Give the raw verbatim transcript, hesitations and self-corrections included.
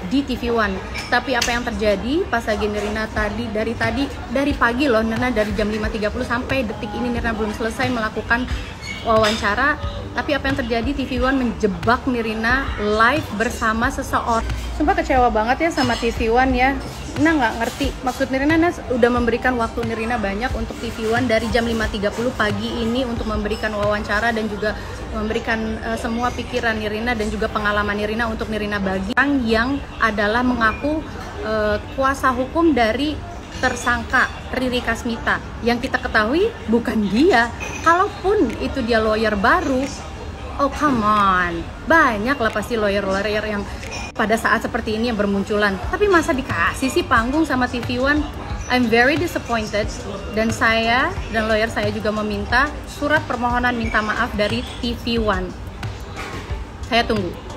di T V One. Tapi apa yang terjadi pas lagi Nirina tadi, dari tadi, dari pagi loh Nirina, dari jam lima tiga puluh sampai detik ini Nirina belum selesai melakukan wawancara. Tapi apa yang terjadi, T V One menjebak Nirina live bersama seseorang. Sumpah kecewa banget ya sama T V One ya. Nah nggak ngerti, maksud Nirina Nas udah memberikan waktu Nirina banyak untuk T V One dari jam lima tiga puluh pagi ini untuk memberikan wawancara dan juga memberikan uh, semua pikiran Nirina dan juga pengalaman Nirina untuk Nirina bagi orang yang adalah mengaku uh, kuasa hukum dari tersangka Riri Kasmita. Yang kita ketahui bukan dia. Kalaupun itu dia lawyer baru, oh come on, banyak lah pasti lawyer-lawyer yang pada saat seperti ini yang bermunculan. Tapi masa dikasih sih panggung sama T V One? I'm very disappointed, dan saya dan lawyer saya juga meminta surat permohonan minta maaf dari T V One. Saya tunggu.